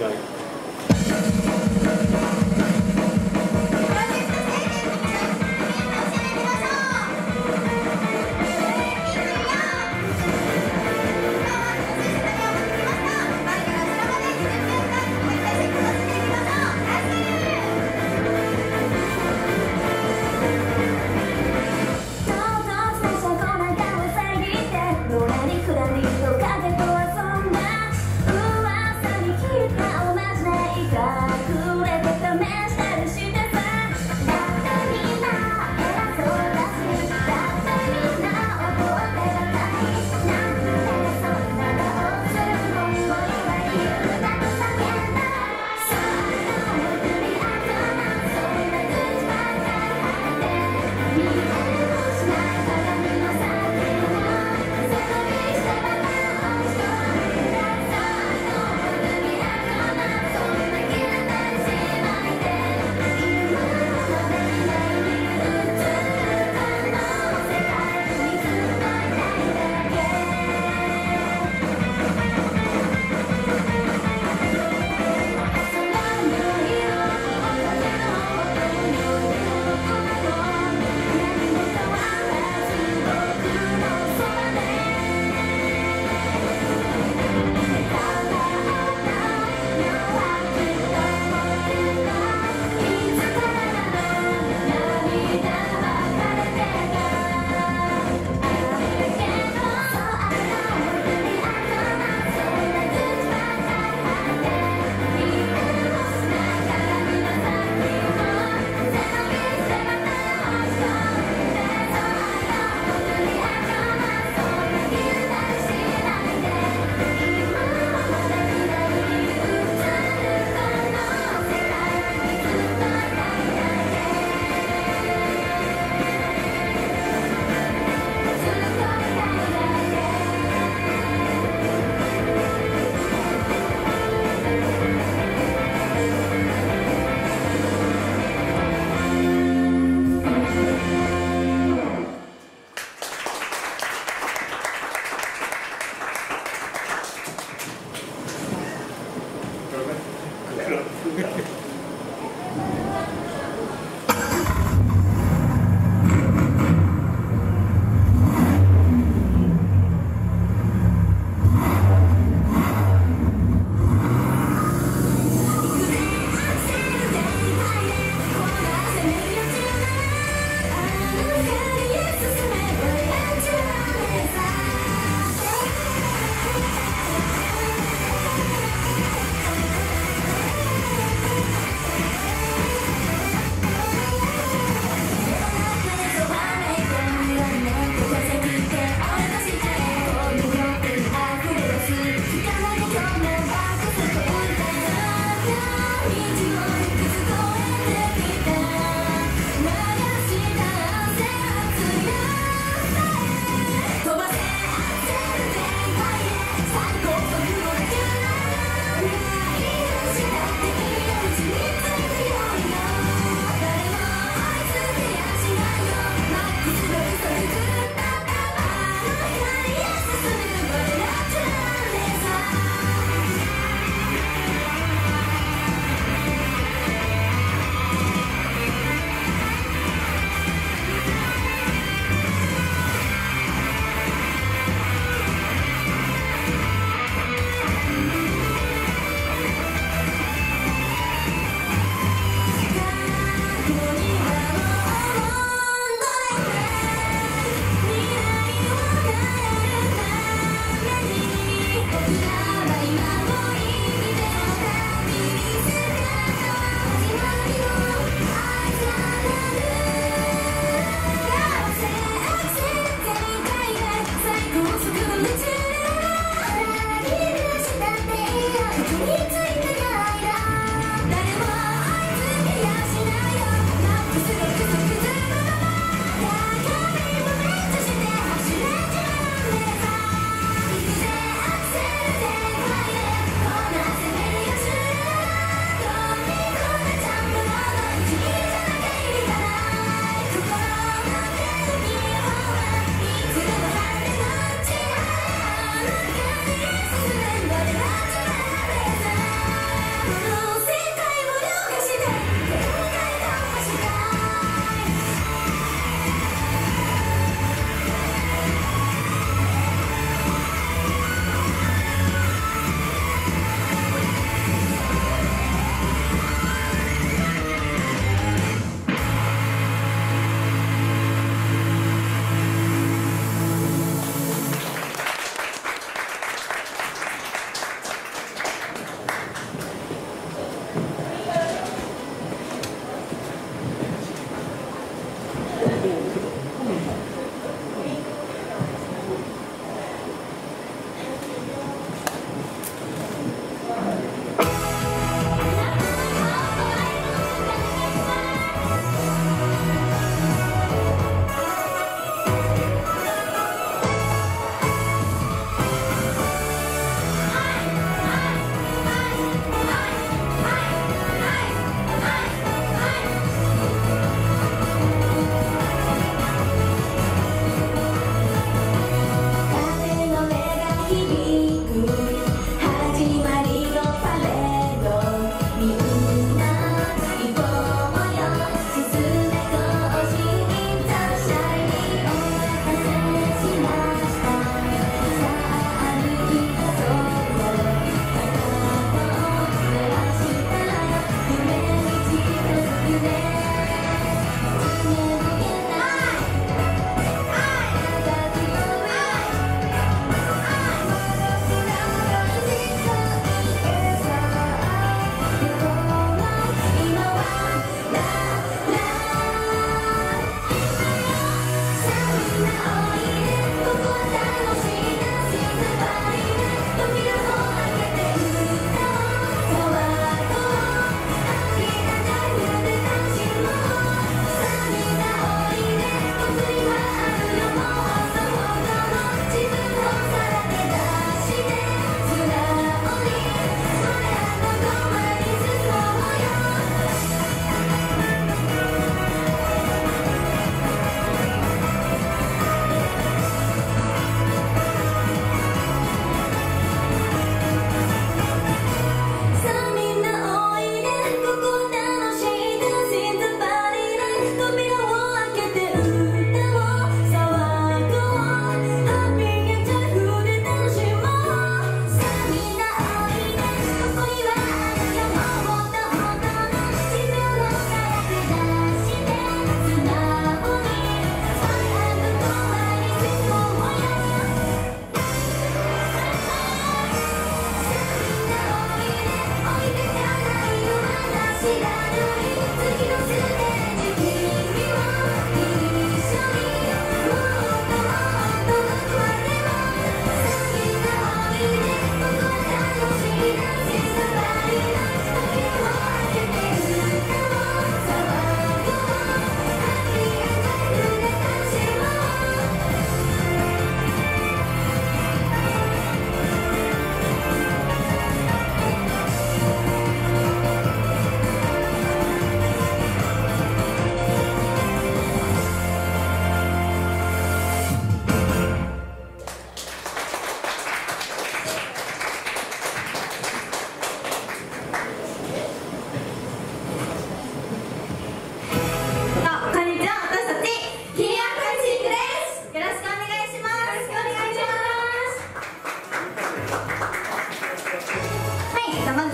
「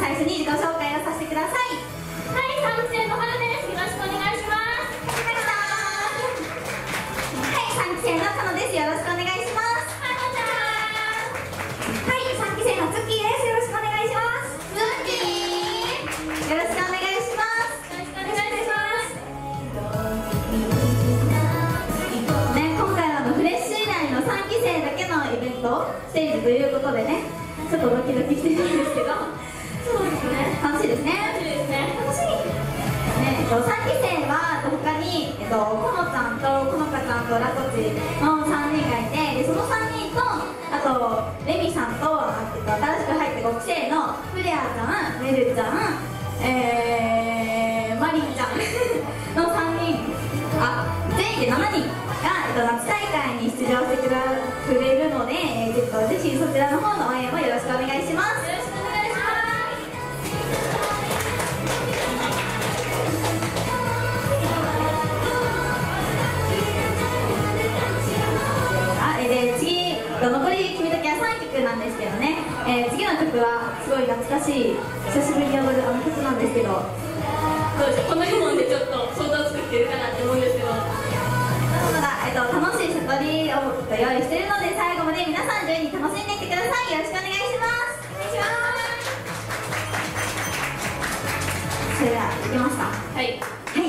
最初に自己紹介をさせてください。 はい、3期生の春です。よろしくお願いします。 はい、3期生のかのです。よろしくお願いします。 はのちゃん。 はい、3期生のツッキーです。よろしくお願いします。 ツッキー。 よろしくお願いします。 よろしくお願いします。 ね、今回はフレッシュ以来の3期生だけのイベントステージということでね、ちょっとドキドキしてるんですけど、 そうですね。 楽しいですね。 楽しいですね。 楽しい。ね、3期生は他にこのちゃんとこのかちゃんとラコチの3人がいて、でその3人とあとレミさんと新しく入った5期生のフレアちゃん、メルちゃん、マリンちゃんの3人、全員で7人が夏大会に出場してくれるので、ぜひそちらの方の応援もよろしくお願いします。 よろしくお願いします。 で次、残り君だけは3曲なんですけどね、次の曲はすごい懐かしい、久しぶりに踊るあの曲なんですけど、 どうでしょう、この2問でちょっと想像つくってるかなって思うんですけど、 楽しい悟りを用意しているので、最後まで皆さん順に楽しんでいってください。よろしくお願いします。お願いします。それでは、いきますか。 はい。 はい、